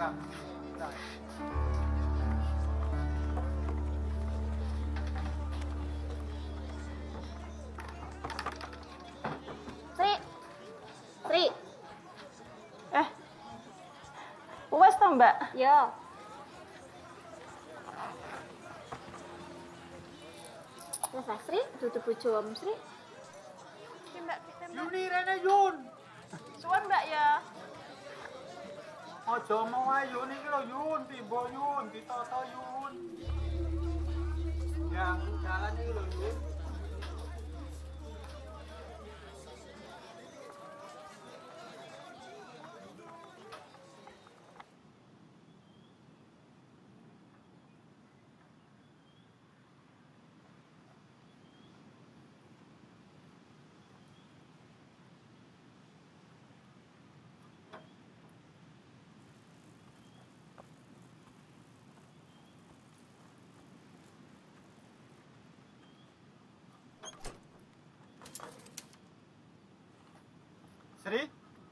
Bang. Sri. Sri. Wes to, Mbak? Yo. Mas Sri, dudu bojo Om Sri. Iki Mbak kita, Mbak. Yuni rene Yun. Suwun, Mbak ya. Aja mau ae Yun iki lho Yun, timbo Yun, ditata Yun. Ya, aku jalan iki lho Yun. Sri?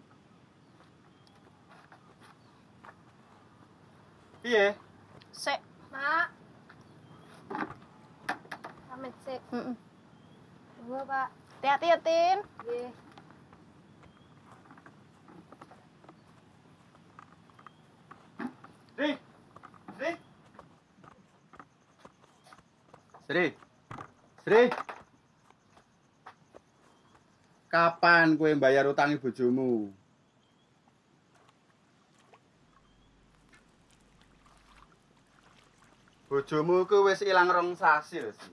Piye? Sik. Mak. Pamit sik. Heeh. Dua, Pak. Hati-hati ya, Tin. Nggih. Sri? Sri? Sri? Sri? Kapan kowe mbayar utangi bojomu? Bojomu ku wis ilang 2 sasi lho, Sri.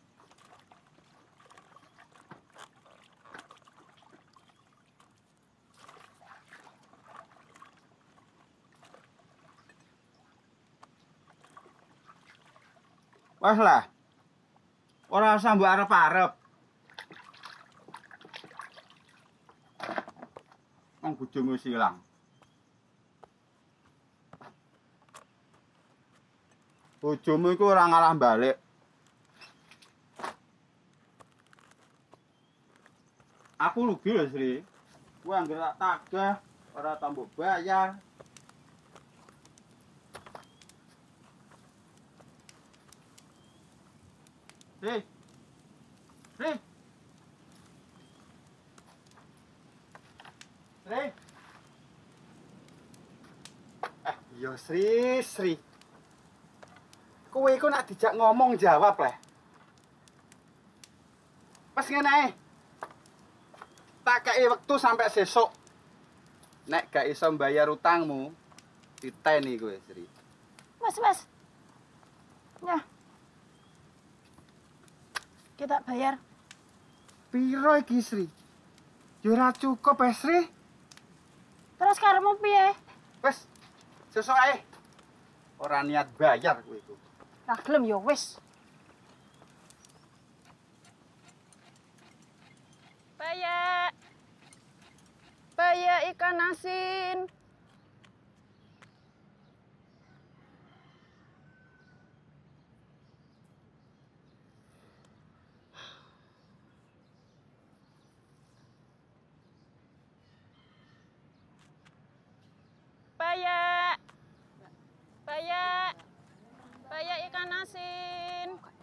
Wah lah. Ora usah mbok arep-arep. Wong bojomu wis ilang. Bojomu iku ora ngalah balik. Aku rugi lho, Sri. Kowe anggere tak tagih, ora tambok bayar. Sri. Sri. Sri. Yo Sri, Sri. Kowe iku nek dijak ngomong jawab leh. Pas ngene ae. Tak kei wektu sampai sesuk. Nek gak iso mbayar utangmu, diteni kowe, Sri. Mas. Ya. Kita bayar. Piro iki, Sri? Yo ora cukup, Sri. Terus karepmu piye? Wes, sesuk ae. Ora niat bayar kowe iku. Ra gelem ya wis. Paya ikan asin. Paya ikan asin.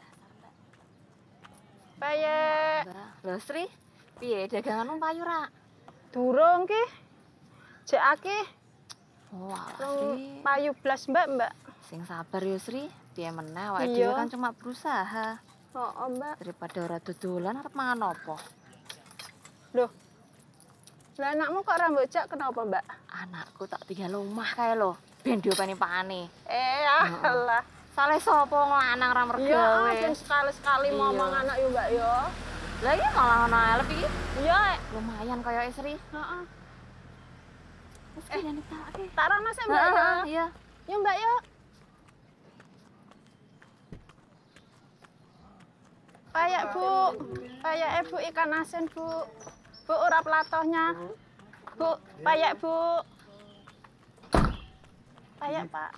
Paya. Lho, Sri. Piye daganganmu payu ra? Durung ki. Jek akeh. Wah, Sri. Payu blas, Mbak. Sing sabar ya, Sri. Piye meneh awake Iya. dhewe kan cuma berusaha. Oh, Mbak. Daripada ora dodolan arep mangan apa? Loh. Lah anakmu kok ora mbok jak kenapa, Mbak? Anakku tak tinggal omah kae lho. Ben diopeni pakane. Alah. Saleh sapa wong lanang ra Iya, mergawe. ben sekali-sekali Iya. ngomong anak yo, Mbak yo. Lah iya malah ono elep iki. Iya, Lumayan kaya Sri. heeh. Wis kene tak. Tarono sik, Mbak yo. Iya. Yo, Mbak yo. Payak, Bu. Payak Bu ikan asin, Bu. Bu ora platohnya. Bu, payak, Bu. Payak, Pak.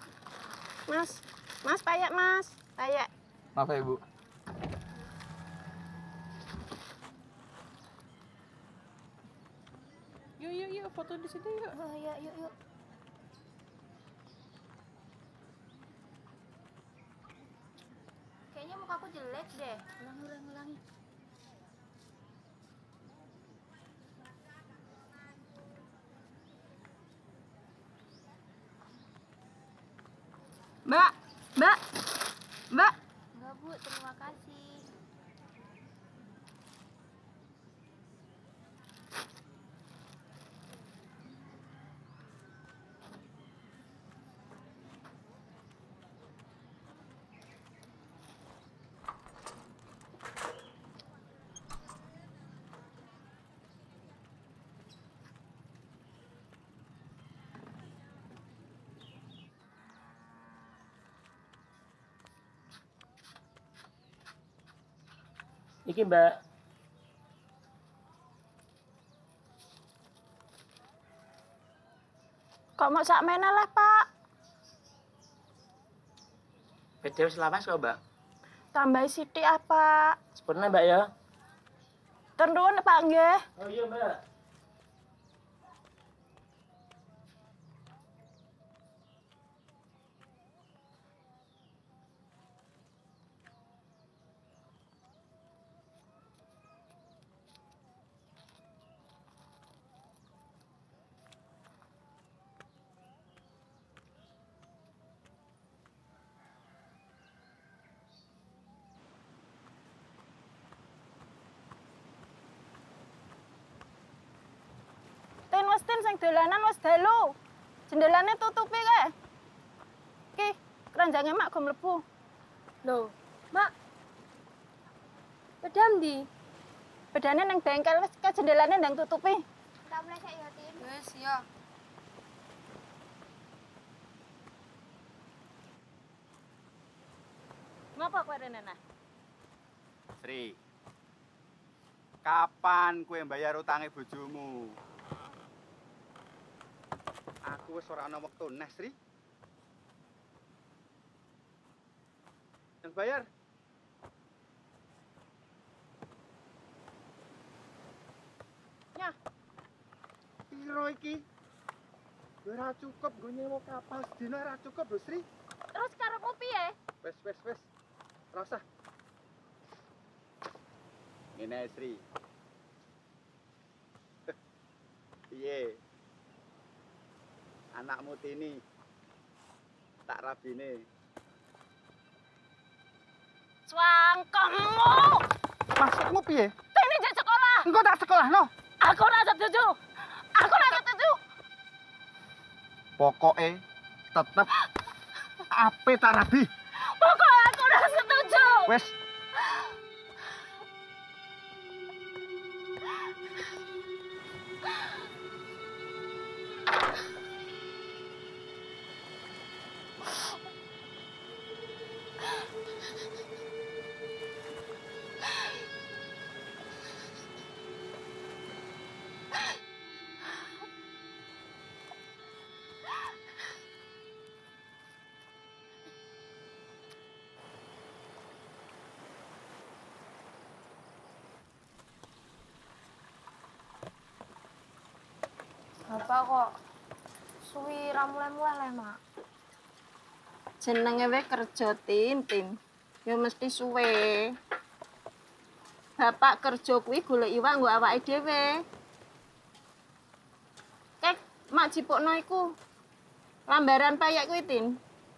Mas, payak, Mas. Payak. Maaf ya, Bu. Yuk, foto di situ yuk. Oh iya, yuk. balik deh. Ulangi. Mbak, Mbak, Mbak. Enggak, Bu, terima kasih. Iki Mbak, Kok mau sak mena lah, Pak? beda wis lawas kok Mbak. Tambahi sithik apa? Sepurna Mbak ya. Tur nuwun, Pak nggih. Oh iya Mbak. Tin sing dolanan wis dalu. Jendelane tutupi kae. Ki, keranjange mak go mlebu. Loh, Mak. Pedam ndi? Bedane ning bengkel wis ke jendelane ndang tutupi. Tak mulai sik ya, Tin. Wis ya. Ngapa kowe rene nah? Sri. Kapan kowe mbayar utange bojomu? Aku wis ora ana wektu neh, Sri. Yang bayar. Nyah, Piro iki? Ora cukup nggo nyewa kapal sedina ora cukup lho, Sri. terus karepmu piye? Wes. Ora usah. Ngene ae, Sri. Piye? Anakmu Tini. Tak rabine. Swangkemmu. Maksudmu piye? Tini jek sekolah. Engko tak sekolahno. Aku ora setuju. Aku ora setuju. Pokoke tetep ape tak rabi. Pokoknya aku ora setuju. Wes. Bapak kok suwi ra mulai-mulai, Mak. Jenenge wae kerja Tin. Ya mesti suwe. Bapak kerja kuwi golek iwak nggo awake dhewe. Kek, mak jipukno iku. Lambaran payek kuwi, Tin.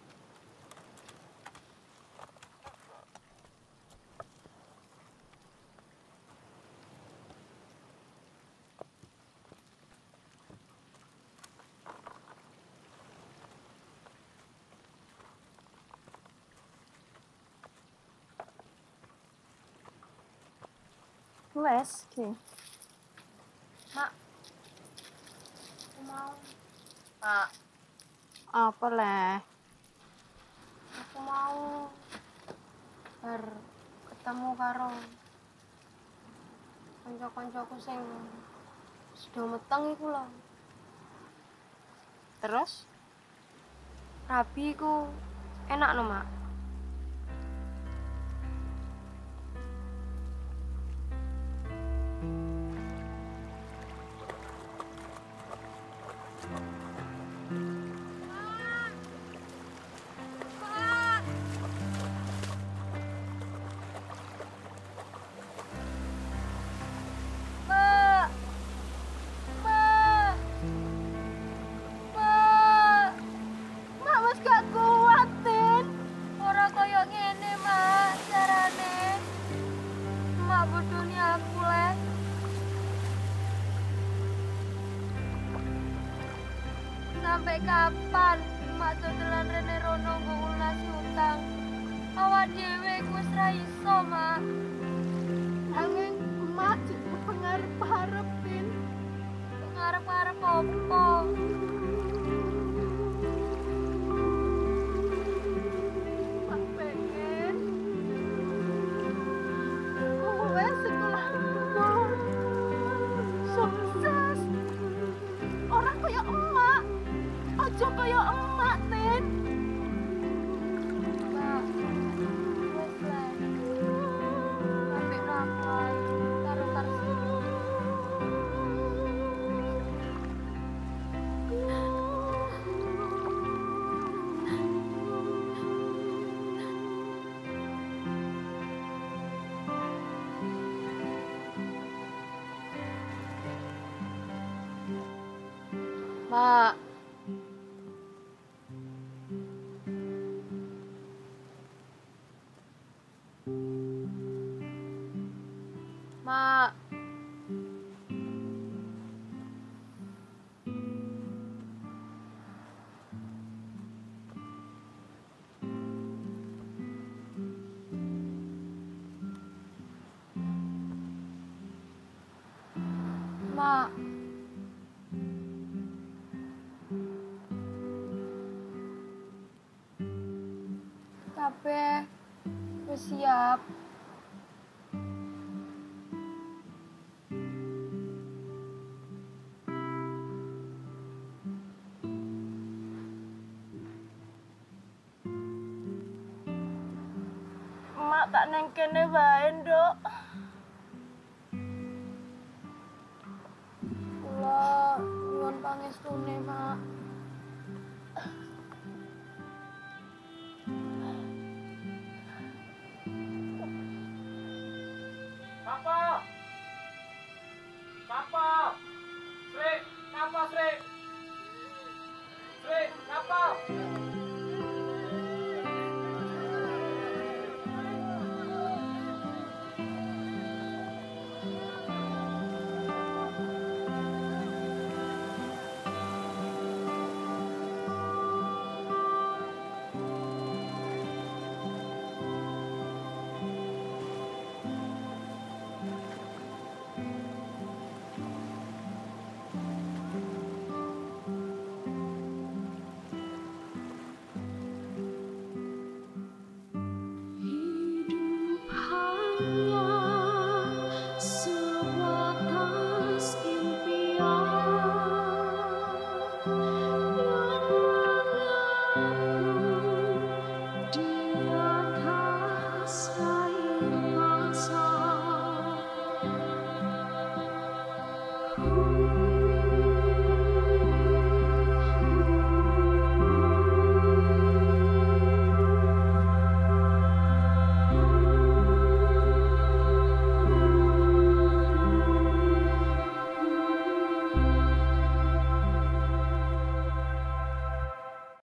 Wes, ki. Mak. Aku mau. Pak. Apa leh? Aku mau ketemu karo kanca-kancaku sing sudah meteng iku lho. Terus? Rabi iku enak lho, Mak. Sampai kapan mak dodolan rene rono nggo lunasi utang? Awak dhewe wis ra iso, Mak. Angin emak juga pengarep-harepin. Ngarep-ngarep opo? Mak pengen kowe sekolah menor sukses. Orang kaya emak, aja kaya emak, Tin. Mak, wis lah. Sampai rapat karo Tarsini. Mak. Mak. Mak. Kabeh wis siap. Emak tak neng kene wae, Nduk. Kula nyuwun pangestune, Mak.